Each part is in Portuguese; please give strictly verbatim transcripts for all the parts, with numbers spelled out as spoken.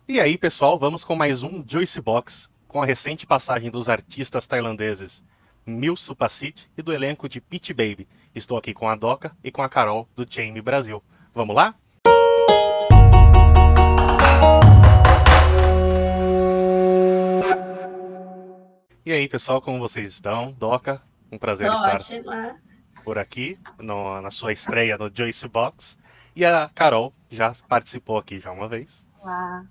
E aí, pessoal, vamos com mais um Juice Box, com a recente passagem dos artistas tailandeses Mil Supasit e do elenco de Pitty Baby. Estou aqui com a Doca e com a Carol do Jamie Brasil. Vamos lá? E aí, pessoal, como vocês estão? Doca, um Tô prazer estar ótima. por aqui no- na sua estreia no Juice Box. E a Carol já participou aqui já uma vez. Ah,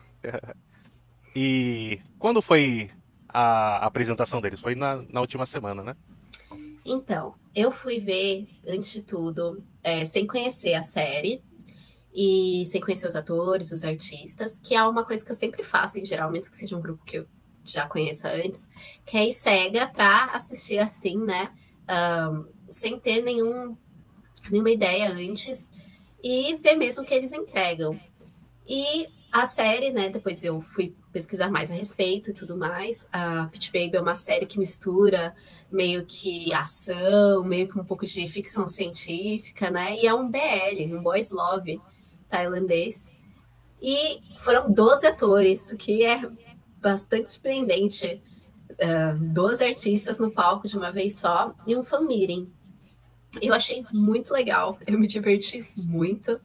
E quando foi a apresentação deles? Foi na, na última semana, né? Então, eu fui ver, antes de tudo, é, sem conhecer a série e sem conhecer os atores, os artistas, que é uma coisa que eu sempre faço, em geral, menos que seja um grupo que eu já conheça antes, que é ir cega pra assistir assim, né? ahn, sem ter nenhum, nenhuma ideia antes e ver mesmo o que eles entregam. E a série, né, depois eu fui pesquisar mais a respeito e tudo mais. A Pitch Baby é uma série que mistura meio que ação, meio que um pouco de ficção científica, né? E é um B L, um boys love tailandês. E foram doze atores, o que é bastante surpreendente. Uh, doze artistas no palco de uma vez só e um fan meeting. Eu achei muito legal, eu me diverti muito.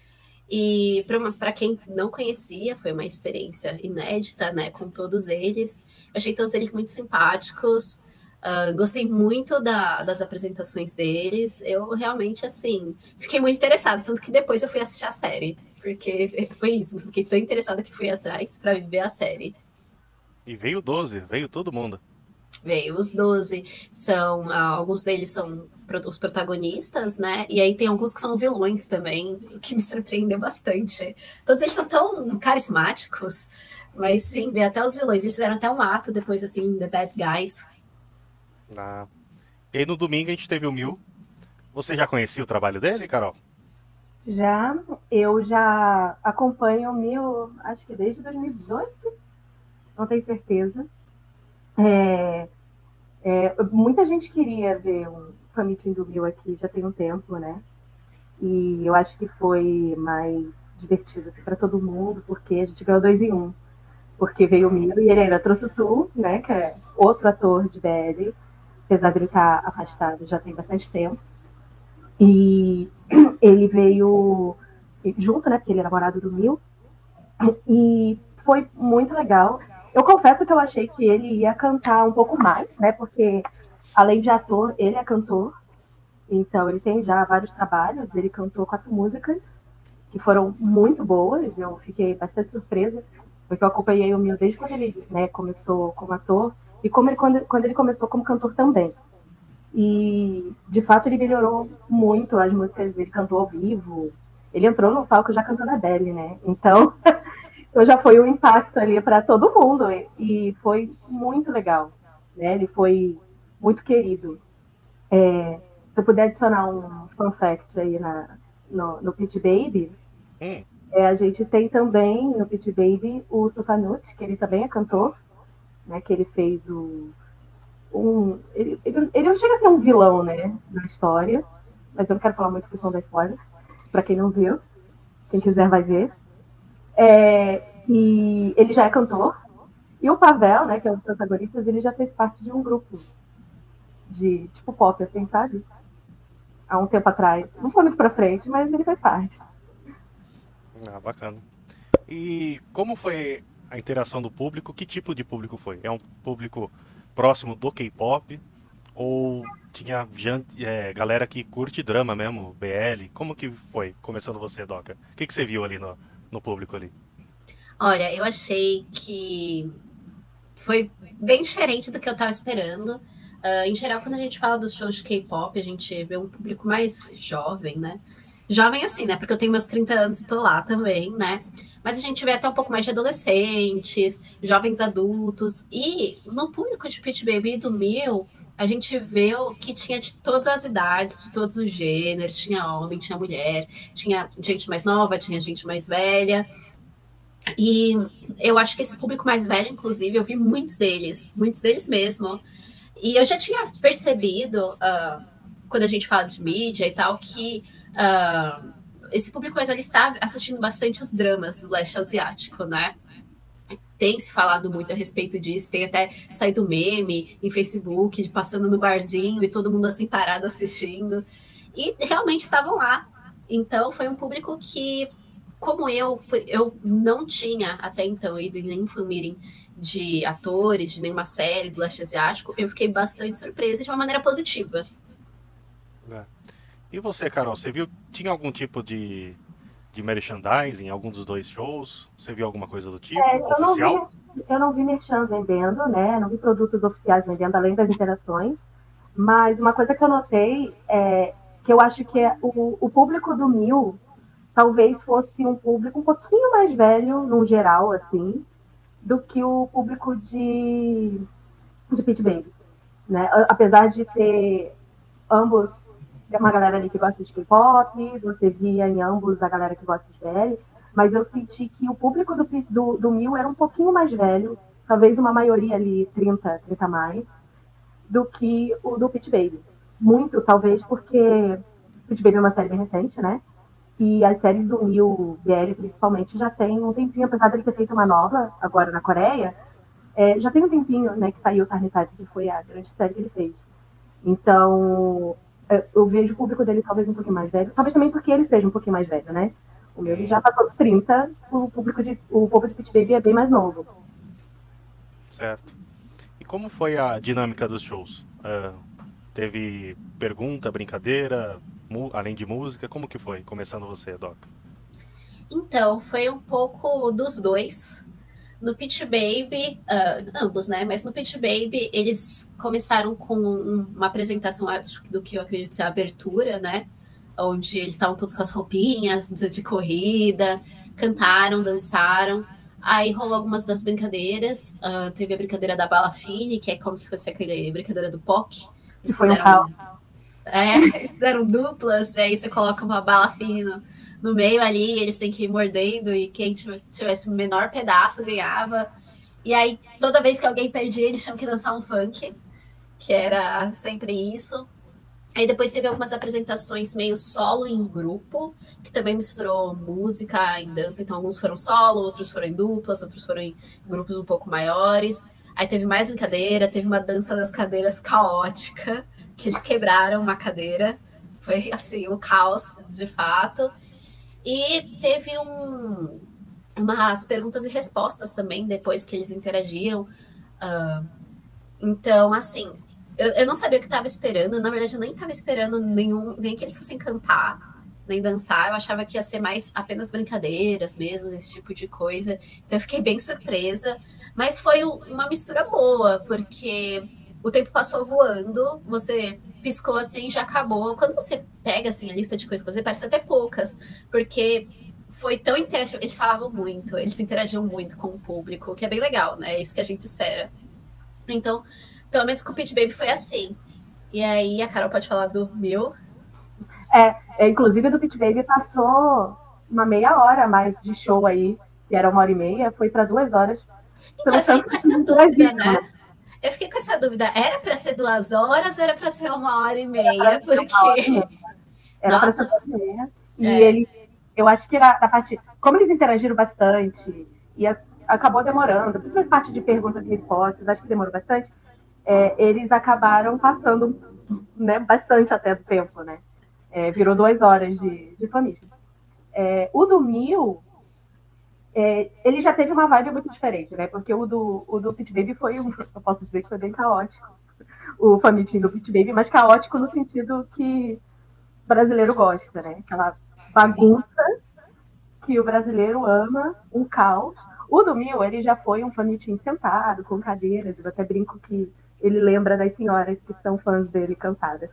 E para quem não conhecia, foi uma experiência inédita, né, com todos eles. Eu achei todos eles muito simpáticos. Uh, gostei muito da, das apresentações deles. Eu realmente, assim, fiquei muito interessada. Tanto que depois eu fui assistir a série. Porque foi isso. Fiquei tão interessada que fui atrás para ver a série. E veio doze, veio todo mundo. Veio os doze. São, ah, alguns deles são pro- os protagonistas, né? E aí tem alguns que são vilões também, o que me surpreendeu bastante. Todos eles são tão carismáticos, mas sim, vê até os vilões. Eles fizeram até um ato depois, assim, The Bad Guys. Ah. E aí no domingo a gente teve o Mil. Você já conhecia o trabalho dele, Carol? já, eu já acompanho o Mil, acho que desde dois mil e dezoito, não tenho certeza. É, é, muita gente queria ver um fan-meeting do Mil aqui, já tem um tempo, né? E eu acho que foi mais divertido assim, para todo mundo, porque a gente ganhou dois em um. Porque veio o Mil e ele ainda trouxe o Tu, né? Que é outro ator de B L, apesar de ele estar afastado já tem bastante tempo. E ele veio junto, né? Porque ele é namorado do Mil. E foi muito legal. Eu confesso que eu achei que ele ia cantar um pouco mais, né? Porque além de ator, ele é cantor. Então ele tem já vários trabalhos. Ele cantou quatro músicas que foram muito boas. Eu fiquei bastante surpresa, porque eu acompanhei o Mil desde quando ele, né, começou como ator e como ele, quando, quando ele começou como cantor também. E, de fato, ele melhorou muito as músicas, ele cantou ao vivo. Ele entrou no palco já cantando a Adele, né? Então, então já foi um impacto ali para todo mundo. E foi muito legal, né? Ele foi muito querido. É, se eu puder adicionar um fun fact aí na, no, no Pitch Baby, Hum, é, a gente tem também no Pitch Baby o Sufanut, que ele também é cantor, né? Que ele fez o um. Ele, ele, ele não chega a ser um vilão, né, na história, mas eu não quero falar muito por questão da spoiler, pra quem não viu, quem quiser vai ver. É, e ele já é cantor, e o Pavel, né, que é um dos protagonistas, ele já fez parte de um grupo de tipo pop, assim, sabe? Há um tempo atrás. Não foi muito pra frente, mas ele fez parte. ah, bacana. E como foi a interação do público? Que tipo de público foi? É um público próximo do K-pop? Ou tinha jan- é, galera que curte drama mesmo, B L? Como que foi? Começando você, Doca. O que, que você viu ali no, no público ali? Olha, eu achei que foi bem diferente do que eu estava esperando. Uh, em geral, quando a gente fala dos shows de K-pop, a gente vê um público mais jovem, né? Jovem assim, né? Porque eu tenho meus trinta anos e tô lá também, né? Mas a gente vê até um pouco mais de adolescentes, jovens adultos. E no público de Pitch Baby e do Mil, a gente vê o que tinha de todas as idades, de todos os gêneros. Tinha homem, tinha mulher, tinha gente mais nova, tinha gente mais velha. E eu acho que esse público mais velho, inclusive, eu vi muitos deles, muitos deles mesmo. E eu já tinha percebido, uh, quando a gente fala de mídia e tal, que uh, esse público mais velho está assistindo bastante os dramas do leste asiático, né? Tem se falado muito a respeito disso, tem até saído meme em Facebook, passando no barzinho e todo mundo assim parado assistindo. E realmente estavam lá. Então foi um público que, como eu, eu não tinha até então ido em nenhum fan meeting de atores, de nenhuma série do leste asiático, eu fiquei bastante surpresa de uma maneira positiva. É. E você, Carol, você viu, tinha algum tipo de, de merchandising em algum dos dois shows? Você viu alguma coisa do tipo, É, eu, não oficial? vi, eu não vi merchan vendendo, né? Não vi produtos oficiais vendendo, além das interações. Mas uma coisa que eu notei é que eu acho que é o, o público do Mil talvez fosse um público um pouquinho mais velho, no geral, assim, do que o público de, de Pitch Baby, né? Apesar de ter ambos, tem uma galera ali que gosta de K-pop, você via em ambos a galera que gosta de B L, mas eu senti que o público do, do, do Mil era um pouquinho mais velho, talvez uma maioria ali, trinta, trinta a mais, do que o do Pitch Baby. Muito, talvez, porque Pitch Baby é uma série bem recente, né? E as séries do Mil, B L principalmente, já tem um tempinho, apesar dele ter feito uma nova agora na Coreia, é, já tem um tempinho, né, que saiu o Tiny Type, que foi a grande série que ele fez. Então, eu vejo o público dele talvez um pouquinho mais velho, talvez também porque ele seja um pouquinho mais velho, né? O meu ele já passou dos trinta, o público de, o povo de Pitch Baby é bem mais novo. Certo. E como foi a dinâmica dos shows? Uh, teve pergunta, brincadeira, além de música? Como que foi? Começando você, Doc. Então, foi um pouco dos dois. No Pitch Baby, uh, ambos, né? Mas no Pitch Baby, eles começaram com um, uma apresentação acho, do que eu acredito ser a abertura, né? Onde eles estavam todos com as roupinhas de, de corrida, cantaram, dançaram. Aí rolou algumas das brincadeiras. Uh, teve a brincadeira da bala fine, que é como se fosse aquele brincadeira do P O C. Eles fizeram, é, eles fizeram duplas, e aí você coloca uma bala fine no, no meio ali, eles têm que ir mordendo, e quem tivesse o menor pedaço ganhava. E aí, toda vez que alguém perdia, eles tinham que dançar um funk, que era sempre isso. Aí depois teve algumas apresentações meio solo em grupo, que também misturou música e dança. Então, alguns foram solo, outros foram em duplas, outros foram em grupos um pouco maiores. Aí teve mais brincadeira, teve uma dança das cadeiras caótica, que eles quebraram uma cadeira. Foi, assim, o caos, de fato. E teve um, umas perguntas e respostas também, depois que eles interagiram. Uh, então, assim... Eu, eu não sabia o que estava esperando. Na verdade, eu nem estava esperando nenhum, nem que eles fossem cantar, nem dançar. Eu achava que ia ser mais apenas brincadeiras mesmo, esse tipo de coisa. Então, eu fiquei bem surpresa. Mas foi uma mistura boa, porque o tempo passou voando, você piscou assim e já acabou. Quando você pega assim, a lista de coisas que você parece até poucas, porque foi tão interativo. Eles falavam muito, eles interagiam muito com o público, o que é bem legal, né? É isso que a gente espera. Então... Pelo menos com o Pitch Baby foi assim. E aí a Carol pode falar do Mil. É, é, inclusive do Pitch Baby passou uma meia hora a mais de show aí, que era uma hora e meia, foi para duas horas. Então eu fiquei com essa dúvida, né? Eu fiquei com essa dúvida. Era para ser duas horas ou era para ser uma hora e meia? Porque... Era para ser uma hora e meia. E é. ele, eu acho que era da parte... Como eles interagiram bastante, e a, acabou demorando, principalmente parte de perguntas e respostas, acho que demorou bastante, É, eles acabaram passando, né, bastante até do tempo, né? É, virou duas horas de, de família. É, o do Mil, é, ele já teve uma vibe muito diferente, né? Porque o do, o do Pitch Baby foi, um, eu posso dizer que foi bem caótico. O famitinho do Pitch Baby, mas caótico no sentido que o brasileiro gosta, né? Aquela bagunça que o brasileiro ama, um caos. O do Mil, ele já foi um famitinho sentado, com cadeiras, eu até brinco que ele lembra das senhoras que são fãs dele cantadas.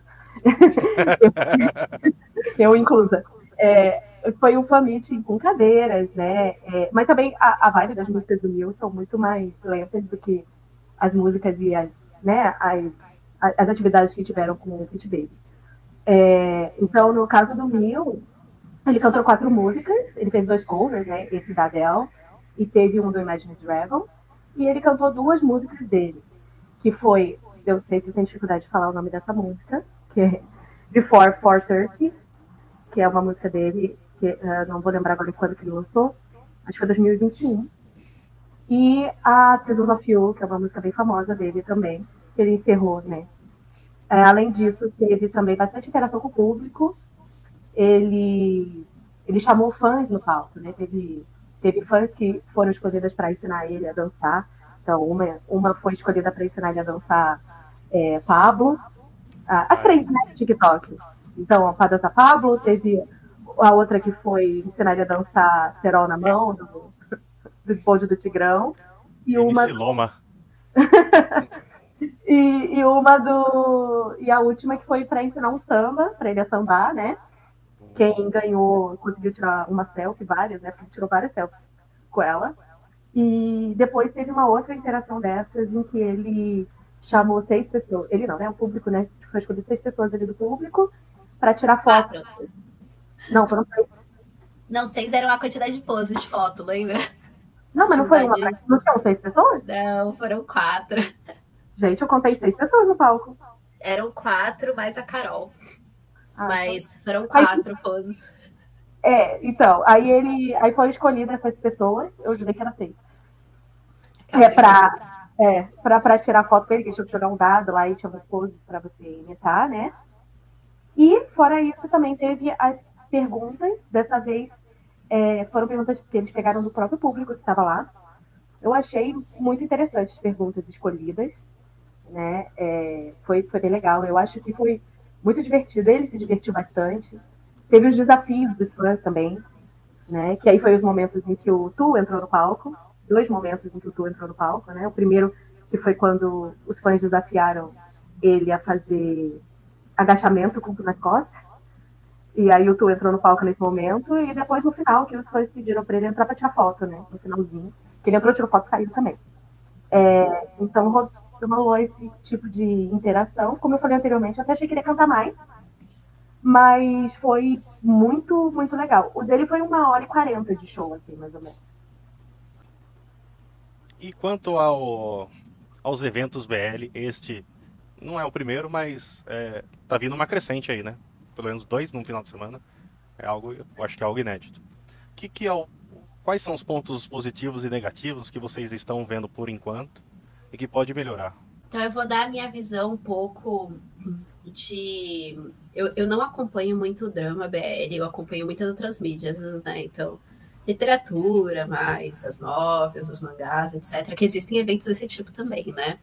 eu, eu inclusa. É, foi um fan meeting com cadeiras, né? É, mas também a, a vibe das músicas do Mil são muito mais lentas do que as músicas e as, né, as, as atividades que tiveram com o Pitch Baby. É, então, no caso do Mil, ele cantou quatro músicas, ele fez dois covers, né? Esse da Adele, e teve um do Imagine Dragon, e ele cantou duas músicas dele, que foi, eu sei que eu tenho dificuldade de falar o nome dessa música, que é Before four thirty, que é uma música dele, que uh, não vou lembrar agora quando que ele lançou, acho que foi dois mil e vinte e um. E a Seasons of You, que é uma música bem famosa dele também, que ele encerrou, né? É, além disso, teve também bastante interação com o público. Ele, ele chamou fãs no palco, né? Teve, teve fãs que foram escolhidas para ensinar ele a dançar. Então, uma, uma foi escolhida para ensinar ele a dançar é, Pablo. As três, né, do TikTok. Então, para dançar Pablo, teve a outra que foi ensinar ele a dançar Cerol na mão, do, do bonde do Tigrão. E uma... Loma. e, e uma do... E a última que foi para ensinar um samba, para ele a sambar, né? Quem ganhou, conseguiu tirar uma selfie, várias, né? Porque tirou várias selfies com ela. E depois teve uma outra interação dessas em que ele chamou seis pessoas. Ele não, né? O público, né? Foi escolhido seis pessoas ali do público para tirar foto. Quatro. Não, foram seis. Não, seis era uma quantidade de poses de foto, lembra? Não, mas não foi uma. Não tinham seis pessoas? Não, foram quatro. Gente, eu contei seis pessoas no palco. Eram quatro, mais a Carol. Ah, mas foram aí, quatro poses. É, então, aí ele. Aí foi escolhida essas pessoas, eu jurei que era seis. É, pra, é, pra, pra tirar foto com ele, que tinha que jogar um dado lá e tinha umas poses pra você imitar, né? E, fora isso, também teve as perguntas. Dessa vez, é, foram perguntas que eles pegaram do próprio público que estava lá. Eu achei muito interessante as perguntas escolhidas, né? É, foi, foi bem legal. Eu acho que foi muito divertido. Ele se divertiu bastante. Teve os desafios dos fãs também, né? Que aí foi os momentos em que o Tu entrou no palco. Dois momentos em que o Tu entrou no palco, né? O primeiro que foi quando os fãs desafiaram ele a fazer agachamento com o Tu nas costas. E aí o Tu entrou no palco nesse momento. E depois no final, que os fãs pediram para ele entrar para tirar foto, né? No finalzinho. Que ele entrou, tirou foto e saiu também. É, então rolou esse tipo de interação. Como eu falei anteriormente, eu até achei que ele ia cantar mais. Mas foi muito, muito legal. O dele foi uma hora e quarenta de show, assim, mais ou menos. E quanto ao, aos eventos B L, este não é o primeiro, mas é, tá vindo uma crescente aí, né? Pelo menos dois num final de semana. É algo, eu acho que é algo inédito. Que, que é o, quais são os pontos positivos e negativos que vocês estão vendo por enquanto e que pode melhorar? Então eu vou dar a minha visão um pouco de... Eu, eu não acompanho muito o drama B L, eu acompanho muitas outras mídias, né? Então, literatura, mais as novels, os mangás, etcétera, que existem eventos desse tipo também, né?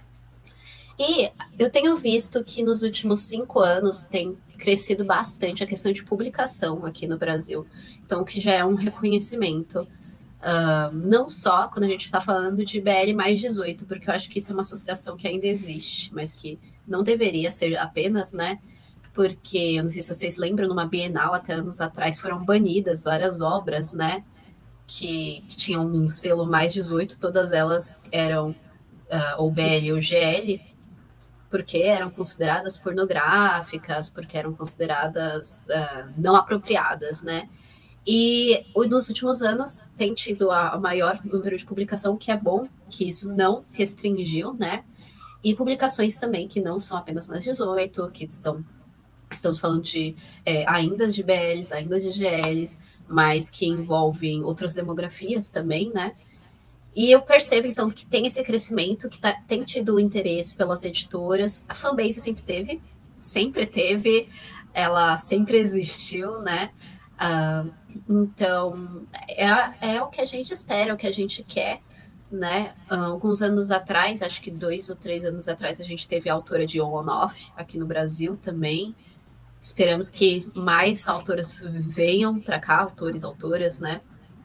E eu tenho visto que nos últimos cinco anos tem crescido bastante a questão de publicação aqui no Brasil. Então, que já é um reconhecimento. Uh, não só quando a gente está falando de B L mais dezoito, porque eu acho que isso é uma associação que ainda existe, mas que não deveria ser apenas, né? Porque, eu não sei se vocês lembram, numa Bienal, até anos atrás, foram banidas várias obras, né? Que tinham um selo mais dezoito, todas elas eram uh, ou B L ou G L, porque eram consideradas pornográficas, porque eram consideradas uh, não apropriadas, né? E nos últimos anos tem tido a maior número de publicação, que é bom, que isso não restringiu, né? E publicações também que não são apenas mais dezoito, que estão, estamos falando de é, ainda de B Ls, ainda de G Ls, mas que envolvem outras demografias também, né? E eu percebo, então, que tem esse crescimento, que tá, tem tido interesse pelas editoras. A fanbase sempre teve, sempre teve, ela sempre existiu, né? Uh, então, é, é o que a gente espera, é o que a gente quer, né? Uh, alguns anos atrás, acho que dois ou três anos atrás, a gente teve a autora de On and Off aqui no Brasil também. Esperamos que mais autoras venham para cá, autores, autoras, né?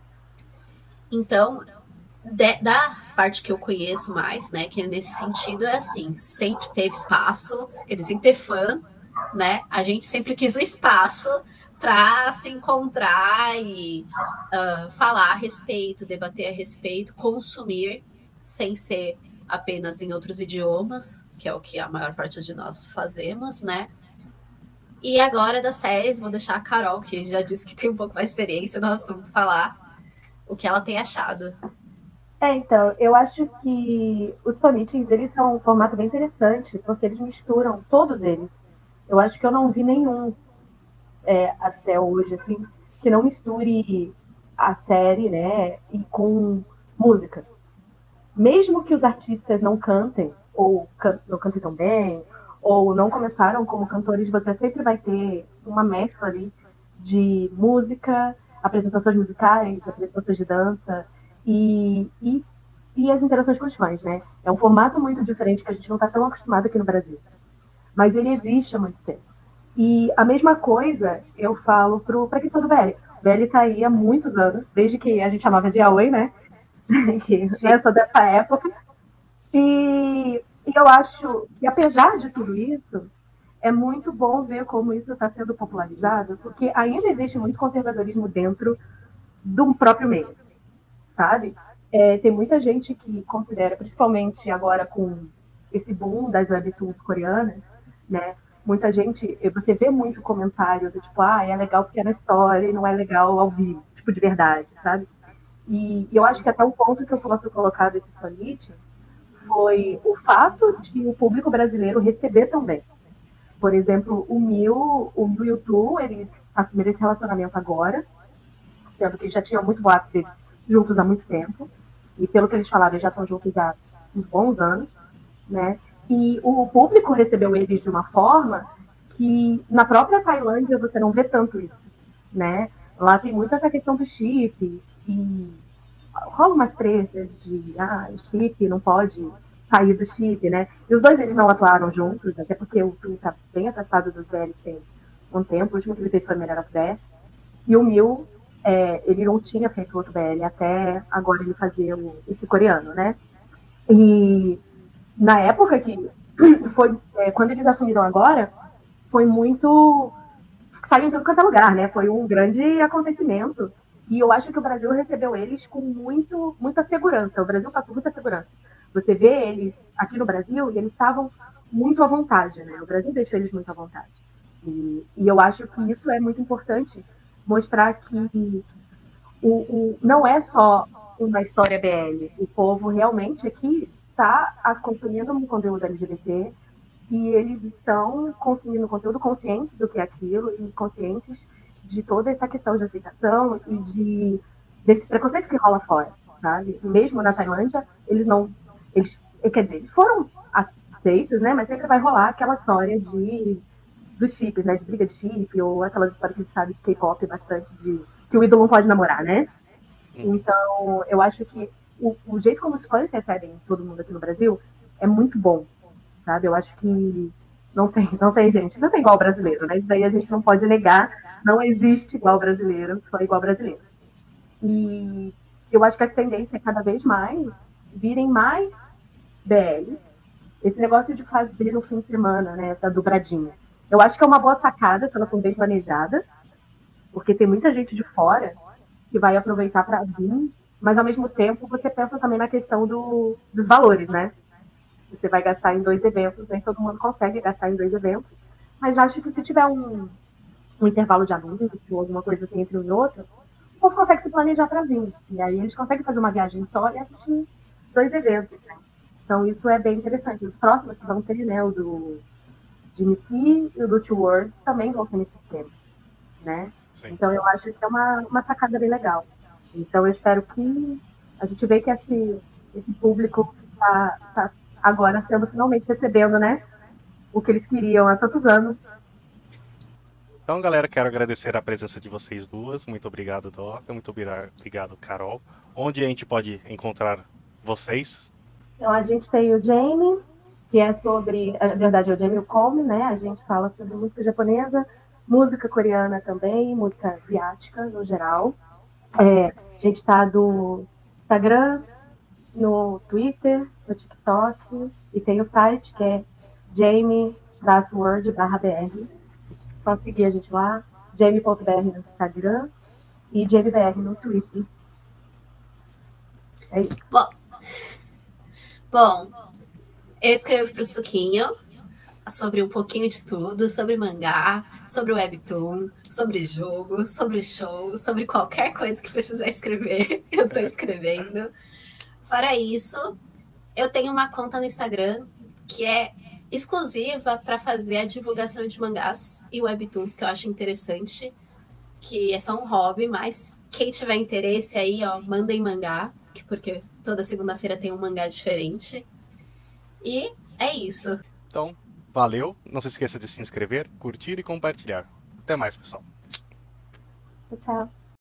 Então, de, da parte que eu conheço mais, né, que nesse sentido é assim, sempre teve espaço, quer dizer, sempre ter fã, né? A gente sempre quis o espaço para se encontrar e uh, falar a respeito, debater a respeito, consumir, sem ser apenas em outros idiomas, que é o que a maior parte de nós fazemos, né? E agora das séries, vou deixar a Carol, que já disse que tem um pouco mais experiência no assunto, falar o que ela tem achado. É, então, eu acho que os fanmeetings, eles são um formato bem interessante, porque eles misturam todos eles. Eu acho que eu não vi nenhum É, até hoje, assim, que não misture a série, né, e com música. Mesmo que os artistas não cantem, ou can não cantem tão bem, ou não começaram como cantores, você sempre vai ter uma mescla ali de música, apresentações musicais, apresentações de dança e, e, e as interações com os fãs, né? É um formato muito diferente que a gente não está tão acostumado aqui no Brasil. Mas ele existe há muito tempo. E a mesma coisa eu falo para a questão do B L. O B L está aí há muitos anos, desde que a gente chamava de Aoi, né? que né, sou dessa época. E, e eu acho que, apesar de tudo isso, é muito bom ver como isso está sendo popularizado, porque ainda existe muito conservadorismo dentro do próprio meio, sabe? É, tem muita gente que considera, principalmente agora com esse boom das webtoons coreanas, né? Muita gente, você vê muito comentário do tipo, ah, é legal porque é na história e não é legal ao vivo, tipo, de verdade, sabe? E eu acho que até um ponto que eu posso colocar desses fanits foi o fato de o público brasileiro receber também. Por exemplo, o Mil, o Mil e o Tu, eles assumiram esse relacionamento agora, sendo que já tinham muito boato deles juntos há muito tempo. E pelo que eles falaram, eles já estão juntos há uns bons anos, né? E o público recebeu eles de uma forma que na própria Tailândia você não vê tanto isso, né? Lá tem muito essa questão dos chips e rola umas tretas de ah, chip não pode sair do chip, né? E os dois eles não atuaram juntos, até porque o Tu tá bem afastado dos B L tem um tempo, o último que ele fez foi Melhor of Death. E o Mil, é, ele não tinha feito outro B L até agora ele fazer o, esse coreano, né? E na época que foi, é, quando eles assumiram agora, foi muito saiu em tudo quanto é lugar, né? Foi um grande acontecimento. E eu acho que o Brasil recebeu eles com muito, muita segurança. O Brasil passou muita segurança. Você vê eles aqui no Brasil e eles estavam muito à vontade, né? O Brasil deixou eles muito à vontade. E, e eu acho que isso é muito importante, mostrar que o, o, não é só uma história B L. O povo realmente aqui está consumindo um conteúdo L G B T e eles estão consumindo conteúdo conscientes do que é aquilo e conscientes de toda essa questão de aceitação e de, desse preconceito que rola fora, sabe? Mesmo na Tailândia, eles não... Eles, quer dizer, eles foram aceitos, né? Mas sempre vai rolar aquela história de, dos chips, né? De briga de chip, ou aquelas histórias que a gente sabe de K-pop bastante, de que o ídolo não pode namorar, né? Então, eu acho que o, o jeito como os fãs recebem todo mundo aqui no Brasil é muito bom, sabe? Eu acho que não tem, não tem gente, não tem igual brasileiro, né? Isso daí a gente não pode negar, não existe igual brasileiro, só igual brasileiro. E eu acho que a tendência é cada vez mais virem mais B Ls. Esse negócio de fazer no fim de semana, né, essa dobradinha. Eu acho que é uma boa sacada, se ela for bem planejada, porque tem muita gente de fora que vai aproveitar para vir, mas ao mesmo tempo você pensa também na questão do, dos valores, né? Você vai gastar em dois eventos, nem todo mundo consegue gastar em dois eventos, mas acho que se tiver um, um intervalo de anúncio ou alguma coisa assim entre um e outro, o povo consegue se planejar para vir. E aí eles conseguem fazer uma viagem só e assistir dois eventos, né? Então isso é bem interessante. Os próximos que vão ter, né, o do de M C e o do Two Worlds também vão ter nesse sistema, né? Sim. Então eu acho que é uma, uma sacada bem legal. Então eu espero que a gente veja que esse, esse público está tá agora sendo finalmente recebendo, né, o que eles queriam há tantos anos. Então, galera, quero agradecer a presença de vocês duas. Muito obrigado, Doca. Muito obrigado, Carol. Onde a gente pode encontrar vocês? Então, a gente tem o Jamie, que é sobre, na verdade, é o Jamie Come, né? A gente fala sobre música japonesa, música coreana também, música asiática no geral. É, a gente está do Instagram, no Twitter, no TikTok, e tem o site que é jamie word barra b r. Só seguir a gente lá, jamie ponto b r no Instagram e jamiebr no Twitter. É isso. Bom, bom eu escrevo para o Suquinho sobre um pouquinho de tudo, sobre mangá, sobre webtoon, sobre jogo, sobre show, sobre qualquer coisa que precisar escrever, eu estou escrevendo. Fora isso, eu tenho uma conta no Instagram que é exclusiva para fazer a divulgação de mangás e webtoons, que eu acho interessante, que é só um hobby, mas quem tiver interesse aí, ó, mandem mangá, porque toda segunda-feira tem um mangá diferente. E é isso. Então, valeu. Não se esqueça de se inscrever, curtir e compartilhar. Até mais, pessoal. Tchau.